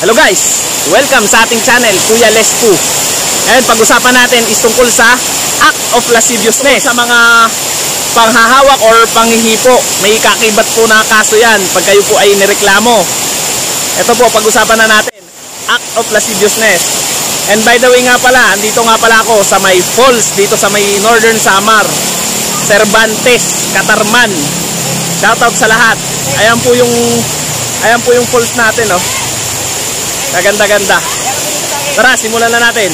Hello guys! Welcome sa ating channel, Kuya Les Po. Ngayon, pag-usapan natin is tungkol sa act of lasciviousness. Sa mga panghahawak or panghihipo, may kakibat po na kaso yan pag kayo po ay nireklamo. Ito po, pag-usapan na natin, act of lasciviousness. And by the way nga pala, andito nga pala ako sa may falls, dito sa may Northern Samar, Cervantes, Catarman. Shoutout sa lahat. Ayan po yung falls natin, oh. Kaganda-ganda. Tara, simulan na natin.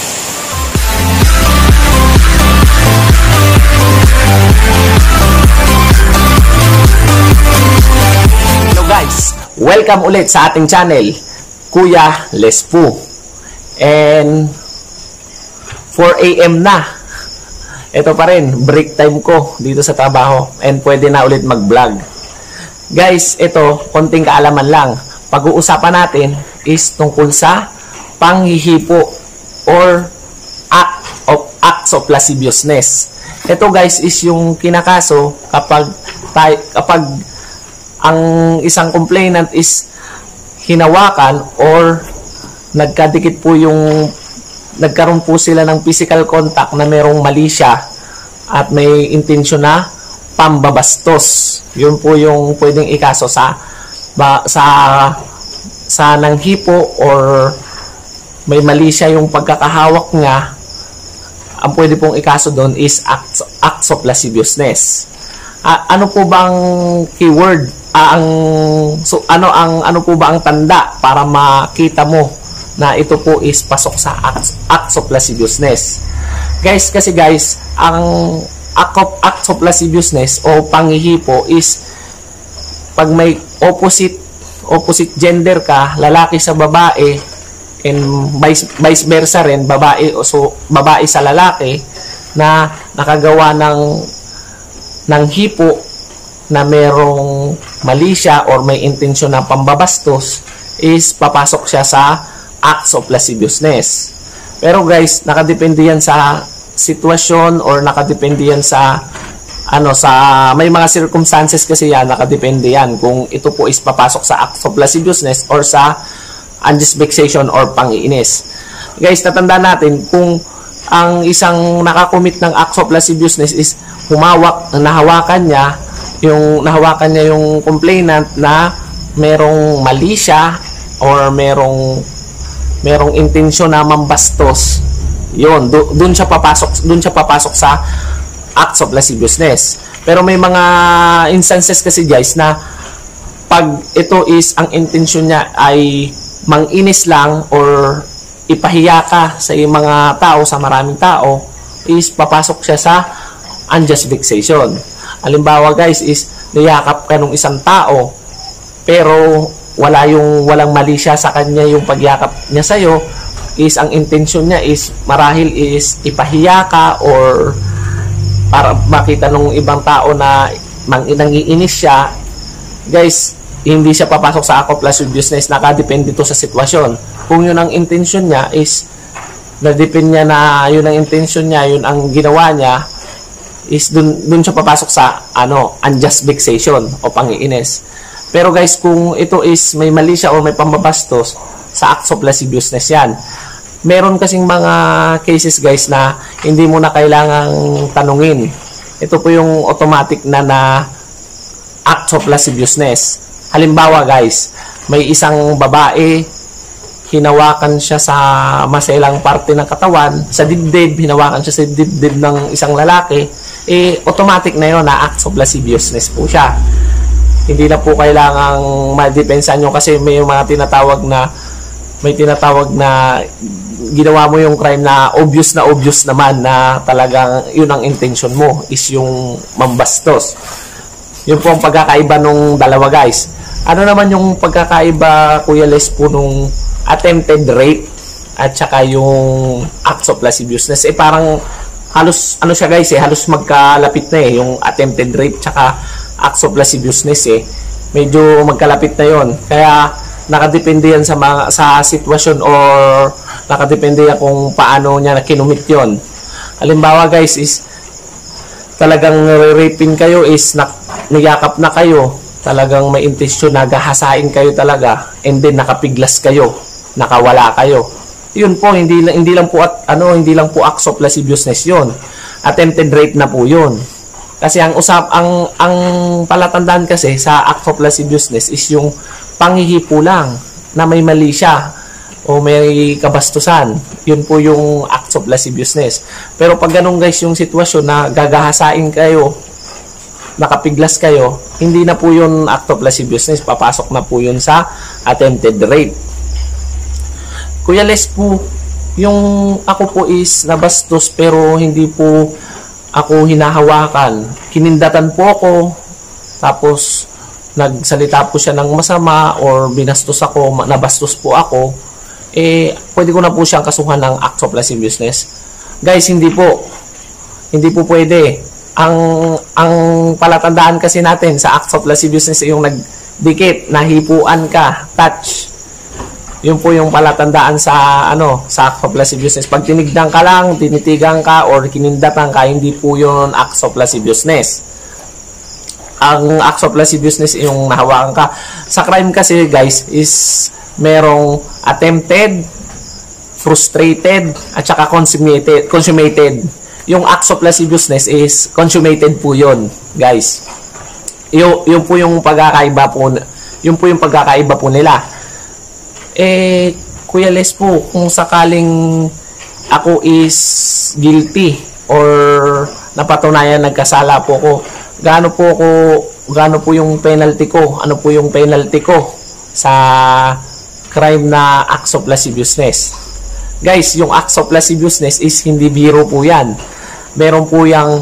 Hello guys, welcome ulit sa ating channel, Kuya Les Po. And 4 AM na. Ito pa rin, break time ko dito sa trabaho. And pwede na ulit mag-vlog. Guys, ito, konting kaalaman lang. Pag-uusapan natin is tungkol sa panghihipo or acts of lasciviousness. Ito guys is yung kinakaso kapag ang isang complainant is hinawakan or nagkadikit po nagkaroon po sila ng physical contact na merong mali siya at may intensyon na pambabastos. Yun po yung pwedeng ikaso sa nanghipo or may mali siya yung pagkakahawak niya. Ang pwede pong ikaso doon is acts of lasciviousness. Ano po bang keyword? Ano po ba ang tanda para makita mo na ito po is pasok sa acts of lasciviousness? Guys, kasi guys, ang acts of lasciviousness o panghihipo is pag may opposite gender ka, lalaki sa babae, and vice versa rin, babae sa lalaki, na nakagawa ng hipo na merong mali siya or may intensyon na pambabastos, is papasok siya sa acts of lasciviousness. Pero guys, nakadepende yan sa sitwasyon or nakadepende yan sa may mga circumstances kasi yan, nakadepende yan kung ito po is papasok sa acts of lasciviousness or sa unjust vexation or pangiinis. Guys, tatandaan natin kung ang isang nakakomit ng acts of lasciviousness is nahawakan niya yung complainant na merong mali siya or merong intensyon na mambastos, yun, doon siya papasok sa acts of lasciviousness. Pero may mga instances kasi guys na pag ito is ang intensyon niya ay manginis lang or ipahiya ka sa mga tao, sa maraming tao, is papasok siya sa unjust vexation. Halimbawa guys is niyakap ka ng isang tao pero walang mali siya sa kanya yung pagyakap niya sa'yo, is ang intensyon niya is marahil is ipahiya ka or para makita nung ibang tao na nangiinis siya. Guys, hindi siya papasok sa act of lasciviousness. Nakadepende to sa sitwasyon. Kung yun ang intensyon niya is nadepende niya na yun ang intensyon niya, yun ang ginawa niya, is dun siya papasok sa unjust vexation o pangiinis. Pero guys, kung ito is may mali siya o may pambabastos, sa acts of lasciviousness yan. Meron kasing mga cases guys na hindi mo na kailangang tanungin. Ito po yung automatic na acts of lasciviousness. Halimbawa guys, may isang babae, hinawakan siya sa maselang parte ng katawan, sa dibdib, hinawakan siya sa dibdib ng isang lalaki, automatic na yun na acts of lasciviousness po siya. Hindi na po kailangang madepensan nyo kasi may mga tinatawag na ginawa mo yung crime na obvious naman na talagang yun ang intention mo is yung mambastos. Yun po ang pagkakaiba nung dalawa guys. Ano naman yung pagkakaiba, Kuya Les Po, nung attempted rape at saka yung acts of lasciviousness? Parang halos siya guys halos magkalapit na yung attempted rape tsaka acts of lasciviousness medyo magkalapit na yon. Kaya nakadepende yan sa sitwasyon or nakadepende yan kung paano niya kinumit yon. Halimbawa guys is talagang raping kayo is niyakap na kayo talagang may intensyon na gahasain kayo talaga, and then nakapiglas kayo, nakawala kayo. Yun po, hindi lang po acts of lasciviousness 'yon. Attempted rape na po 'yon. Kasi ang palatandaan kasi sa acts of lasciviousness is yung panghihipo lang na may mali siya o may kabastusan. Yun po yung acts of lasciviousness. Pero pag ganun guys yung sitwasyon na gagahasain kayo, nakapiglas kayo, hindi na po yun act of lasciviousness, papasok na po yun sa attempted rape. Kuya Les po, yung ako po is nabastos pero hindi po ako hinahawakan. Kinindatan po ako, tapos nagsalita po siya ng masama or binastos ako, nabastos po ako, pwede ko na po siyang kasuhan ng acts of lasciviousness. Guys, hindi po pwede. Ang palatandaan kasi natin sa acts of lasciviousness ay yung nagdikit, nahipuan ka, touch. Yun po yung palatandaan sa acts of lasciviousness. Pag tinignan ka lang, tinitigan ka or kinindatan ka, hindi po yun acts of lasciviousness. Ang acts of lasciviousness ay yung nahawakan ka. Sa crime kasi guys is merong attempted, frustrated, at saka consummated. Yung acts of lasciviousness is consummated po yun, guys. Yun po yung pagkakaiba po. Yun po yung pagkakaiba po nila. Kuya Les po, kung sakaling ako is guilty or napatunayan nagkasala po ako, gaano po yung penalty ko? Ano po yung penalty ko sa crime na acts of lasciviousness? Guys, yung acts of lasciviousness is hindi biro po yan. Meron po yung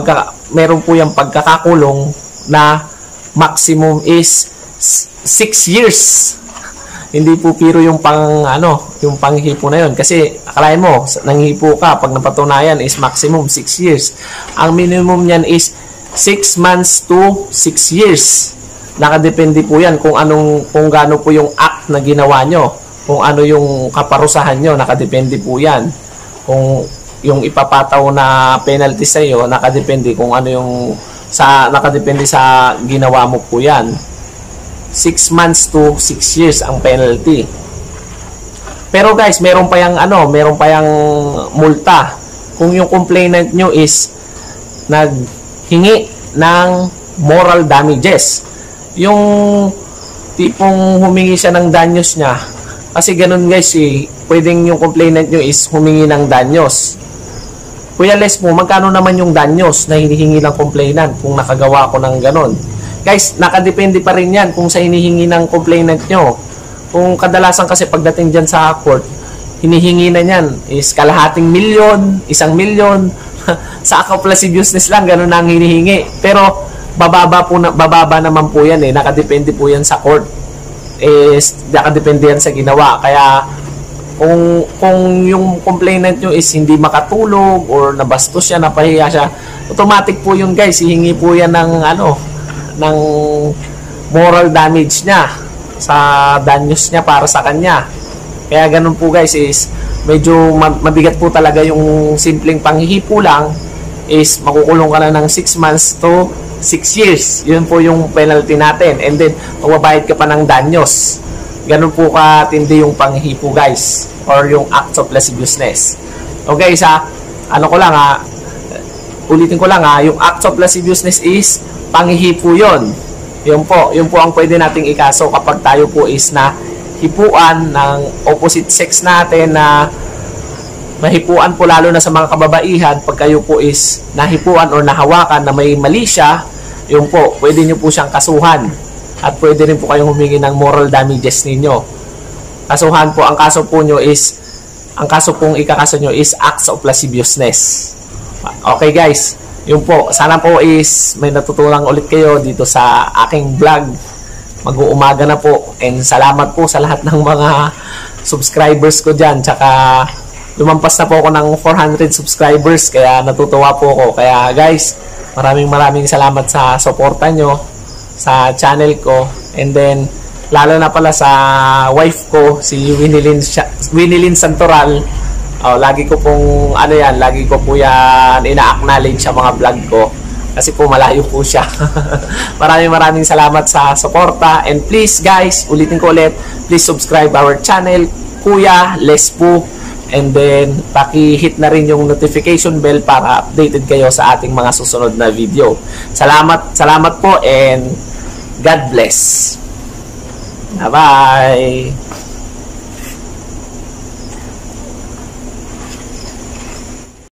pagkakakulong na maximum is 6 years. Hindi po biro yung yung panghipo na yun. Kasi akalain mo, nanghipo ka, pag napatunayan is maximum 6 years. Ang minimum niyan is 6 months to 6 years. Nakadepende po yan kung gaano po yung act na ginawa nyo. Kung ano yung kaparusahan nyo, nakadepende po yan. Kung yung ipapataw na penalty sa iyo, nakadepende kung ano nakadepende sa ginawa mo po yan. 6 months to 6 years ang penalty. Pero guys, meron pa yang multa. Kung yung complainant nyo is naghingi ng moral damages. Yung tipong humingi siya ng danyos niya. Kasi ganun guys, pwedeng yung complainant nyo is humingi ng danyos. Kuya Les mo, magkano naman yung danyos na hinihingi ng complainant kung nakagawa ko ng ganun? Guys, nakadepende pa rin yan kung sa hinihingi ng complainant nyo. Kung kadalasan kasi pagdating dyan sa court, hinihingi na yan is kalahating milyon, 1 milyon. Sa acts of lasciviousness lang, ganun na ang hinihingi. Pero bababa naman po yan nakadepende po yan sa court. Nakadepende yan sa ginawa. Kaya kung yung complainant nyo is hindi makatulog or nabastos siya, napahiya siya, automatic po yun guys, hihingi po yan ng moral damage niya sa danyos niya para sa kanya. Kaya ganun po guys, is medyo mabigat po talaga yung simpleng panghihipo lang, is makukulong ka na ng 6 months to 6 years. Yun po yung penalty natin, and then magbabayad ka pa ng danyos. Ganun po katindi yung panghihipo guys, or yung acts of lasciviousness. Okay, ulitin ko lang yung acts of lasciviousness is panghihipo yun. Yun po ang pwede nating ikaso kapag tayo po is na hipuan ng opposite sex natin, na mahipuan po lalo na sa mga kababaihan. Pag kayo po is nahipuan or nahawakan na may mali siya, yun po, pwede nyo po siyang kasuhan. At pwede rin po kayong humingi ng moral damages ninyo. Kasuhan po, ang kaso pong ikakaso nyo is acts of lasciviousness. Okay guys, yun po, sana po is may natutunan ulit kayo dito sa aking vlog. Mag-uumaga na po, and salamat po sa lahat ng mga subscribers ko dyan. Tsaka lumampas na po ako ng 400 subscribers, kaya natutuwa po ako. Kaya guys, maraming salamat sa suporta nyo sa channel ko, and then lalo na pala sa wife ko, si Winilyn Santoral. Lagi ko po yan ina-acknowledge sa mga vlog ko. kasi po malayo po siya. Maraming salamat sa suporta, and please guys, ulitin ko ulit, please subscribe our channel, Kuya Lespo, and then paki-hit na rin yung notification bell para updated kayo sa ating mga susunod na video. Salamat po, and God bless. Bye-bye.